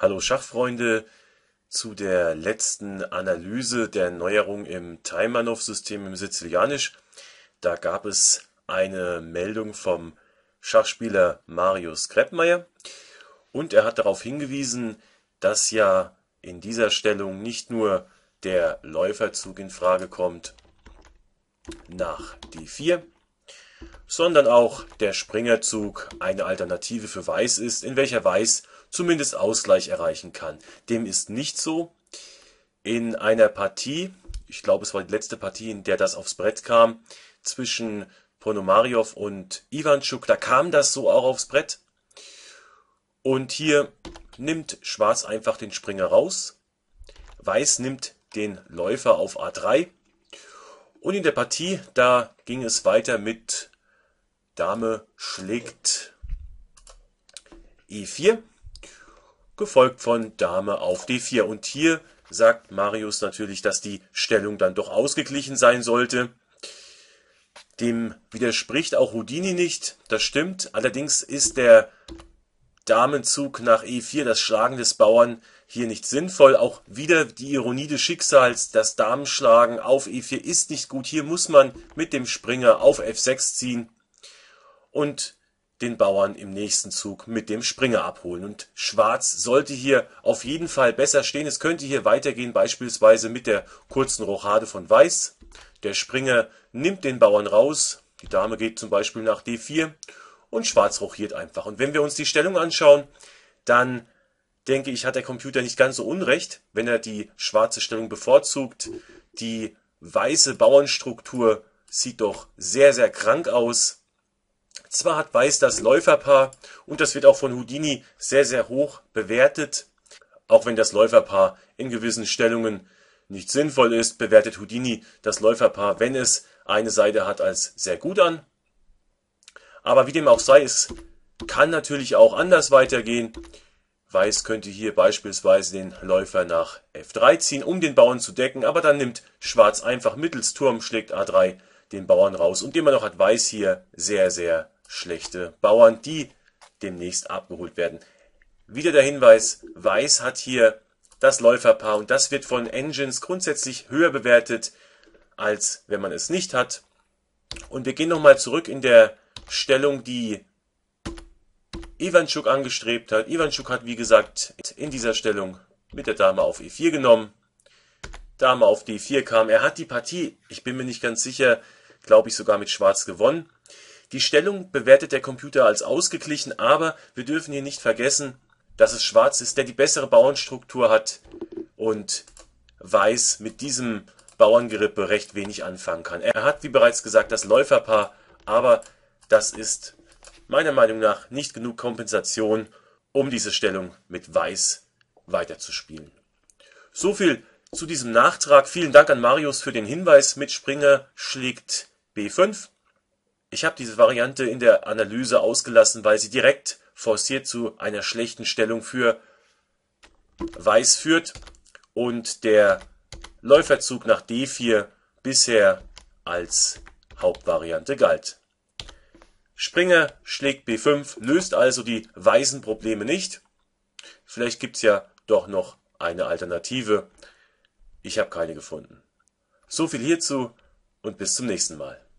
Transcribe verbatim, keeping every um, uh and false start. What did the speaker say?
Hallo Schachfreunde, zu der letzten Analyse der Neuerung im Taimanov-System im Sizilianisch. Da gab es eine Meldung vom Schachspieler Marius Kreppmeier und er hat darauf hingewiesen, dass ja in dieser Stellung nicht nur der Läuferzug in Frage kommt nach D vier, sondern auch der Springerzug eine Alternative für Weiß ist, in welcher Weiß zumindest Ausgleich erreichen kann. Dem ist nicht so. In einer Partie, ich glaube es war die letzte Partie, in der das aufs Brett kam, zwischen Ponomarjow und Iwanchuk, da kam das so auch aufs Brett. Und hier nimmt Schwarz einfach den Springer raus, Weiß nimmt den Läufer auf A drei und in der Partie, da ging es weiter mit Dame schlägt E vier, gefolgt von Dame auf D vier. Und hier sagt Marius natürlich, dass die Stellung dann doch ausgeglichen sein sollte. Dem widerspricht auch Houdini nicht, das stimmt. Allerdings ist der Damenzug nach E vier, das Schlagen des Bauern, hier nicht sinnvoll. Auch wieder die Ironie des Schicksals, das Damenschlagen auf E vier ist nicht gut. Hier muss man mit dem Springer auf F sechs ziehen und den Bauern im nächsten Zug mit dem Springer abholen. Und Schwarz sollte hier auf jeden Fall besser stehen. Es könnte hier weitergehen, beispielsweise mit der kurzen Rochade von Weiß. Der Springer nimmt den Bauern raus, die Dame geht zum Beispiel nach D vier und Schwarz rochiert einfach. Und wenn wir uns die Stellung anschauen, dann denke ich, hat der Computer nicht ganz so unrecht, wenn er die schwarze Stellung bevorzugt. Die weiße Bauernstruktur sieht doch sehr, sehr krank aus. Zwar hat Weiß das Läuferpaar und das wird auch von Houdini sehr, sehr hoch bewertet. Auch wenn das Läuferpaar in gewissen Stellungen nicht sinnvoll ist, bewertet Houdini das Läuferpaar, wenn es eine Seite hat, als sehr gut an. Aber wie dem auch sei, es kann natürlich auch anders weitergehen. Weiß könnte hier beispielsweise den Läufer nach F drei ziehen, um den Bauern zu decken, aber dann nimmt Schwarz einfach mittels Turm, schlägt A drei den Bauern raus. Und immer noch hat Weiß hier sehr, sehr schlechte Bauern, die demnächst abgeholt werden. Wieder der Hinweis, Weiß hat hier das Läuferpaar und das wird von Engines grundsätzlich höher bewertet, als wenn man es nicht hat. Und wir gehen nochmal zurück in der Stellung, die Iwanchuk angestrebt hat. Iwanchuk hat, wie gesagt, in dieser Stellung mit der Dame auf E vier genommen. Dame auf D vier kam. Er hat die Partie, ich bin mir nicht ganz sicher, glaube ich sogar mit Schwarz gewonnen. Die Stellung bewertet der Computer als ausgeglichen, aber wir dürfen hier nicht vergessen, dass es Schwarz ist, der die bessere Bauernstruktur hat und Weiß mit diesem Bauerngerippe recht wenig anfangen kann. Er hat, wie bereits gesagt, das Läuferpaar, aber das ist meiner Meinung nach nicht genug Kompensation, um diese Stellung mit Weiß weiterzuspielen. So viel zu diesem Nachtrag. Vielen Dank an Marius für den Hinweis mit Springer schlägt B fünf. Ich habe diese Variante in der Analyse ausgelassen, weil sie direkt forciert zu einer schlechten Stellung für Weiß führt und der Läuferzug nach D vier bisher als Hauptvariante galt. Springer schlägt B fünf, löst also die weißen Probleme nicht. Vielleicht gibt es ja doch noch eine Alternative. Ich habe keine gefunden. So viel hierzu und bis zum nächsten Mal.